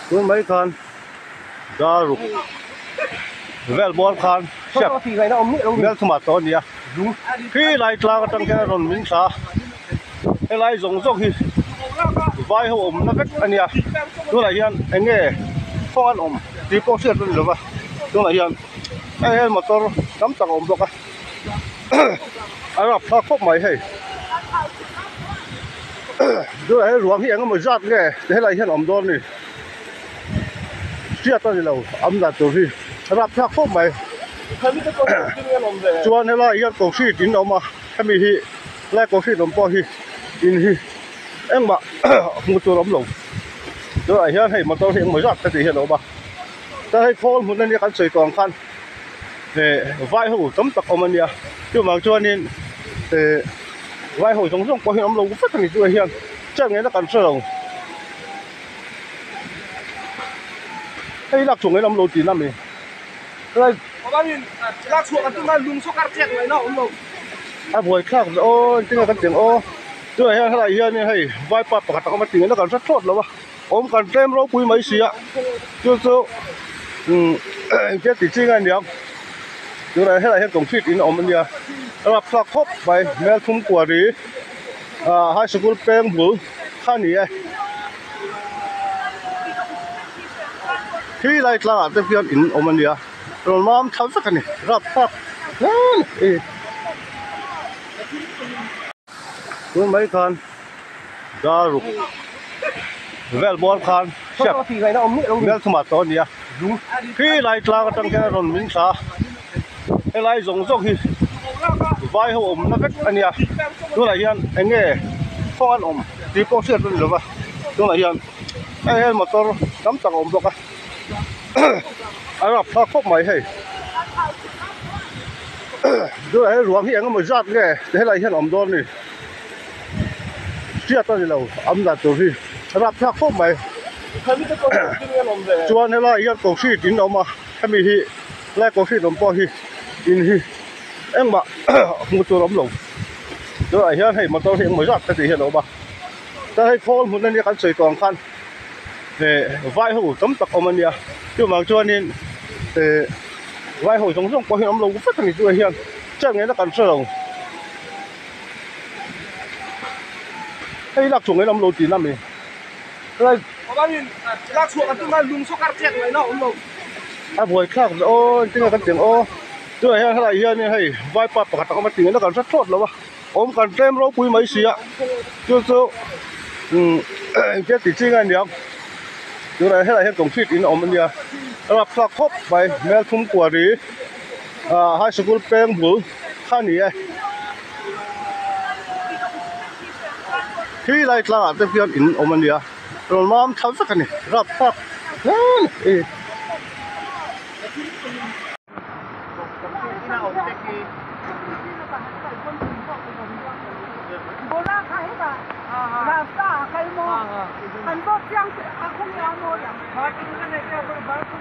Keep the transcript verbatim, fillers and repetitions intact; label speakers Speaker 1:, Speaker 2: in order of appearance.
Speaker 1: Tuần mấy con đã rục vel bol khan chef vel tomato nia khi lại tlang tang cái ron min sa cái lại zong zong hi vai ho om na vek ania tu la hian enge phong an om ti po siat ron lova tu la hian ai motor kam tak om boka arab thak khop mai hei tu la ruang hi anga mo zat nge te lai hian om don ni siat ta lo am da tu hiรับทักพวกใหม่ชวนให้เราอีกกองชีดินออกมาให้มีฮีแลกกองชีลมปอฮีอินฮีเอ็งบะมุดตัวล้มลงเดี๋ยวไอ้เหี้ยให้มันต้องเห็นเหมือนรักแต่ที่เห็นออกมาแต่ให้คนหุ่นนั่นนี่กันใส่กองคันเฮ้ไฟหูต้มตักออกมาเนี่ยที่บางชวนนี่เฮ้ไฟหูสงสงปอฮีล้มลงก็ฟัดนี่ตัวเหี้ยเจ้าไงนักการเสื่อมให้รักชงให้ล้มลงตีน้ำนี่rồi
Speaker 2: có nhìn ra chuột là tương lai lùm số cắt chẹt này nó ổn rồi
Speaker 1: à buổi khác ô tiếng là cái tiếng ô tôi hay là hiện như hay vai pa bạc tao mà tiếng nó còn rất tốt rồi ba ôm còn tem rau quý mấy xí ạ chưa chưa ừ cái tỷ chi anh nhỉ tôi này hay là hiện tổng fit in ôm anh nhỉ là plug hop by mel thum quả đi à high school peng bù khá nhỉ khi lại là cái phiên in ôm anh nhỉ rồi mom tháo sắc này rập rập tuần mấy con đã rục vel bol khan chef vel tomato nia khi lại tlang tang cái ron min sa cái lại zong zong hi vai ho om na vek ania tu la hian enge phong an om ti po siat ron lova tu la hian ai motor kam tak om boka arab thak khop mai hei tu ai ruang hi anga mo zat nge te lai hian om don ni siat ta lo am da tu hi arab thak khop mai chuan he lai hian kong si tin oma hemi hi lai kong si lom po hi in hi eng ma mu tu lom lo tu ai hian hei motor hi mo zat te ti hian oma ta hei phol mun ni kan sei tong khan he vai hu tam tak om ania tu mang chuan inเไว้หอยสงสงพอเห็นน้ำลงก็ฟัดนี่ตัวเฮียนเจ้าไงนักการเสื่อมให้รักชงให้น้ำลงตีน้ำนี่อะไร
Speaker 2: có nhìn ra chuột là tương lai lùm số cắt chẹt này nó ổn rồi
Speaker 1: à buổi khácโอ้tiếng là cái tiếng ôตัวเฮียนอะไรเฮียนี่ให้ไว้ปะปะตะก็มาตีนักการสัตว์ทอดแล้ววะอมกันเต็มเราปุยไม่เสียเจ้าเจ้าอืมเจ้าติดจริงไงเดียวตัวอะไรให้อะไรให้กองฟิตอินอมมันเนี่ยรับพลักครบไปแมลทุ่มกว่าดีอ่าให้สกุลแป้งบุข้านี้ที่ไล่ตลาดเต็มเพียนอินอมันเดียเรามาทำสักนี่รับพักนั่นเอง
Speaker 3: โบราณใครบ้างลาซาใครมองอันก็ยังอาคงยาโนอย่างพอจริงกันเลยแค่คนบ้าน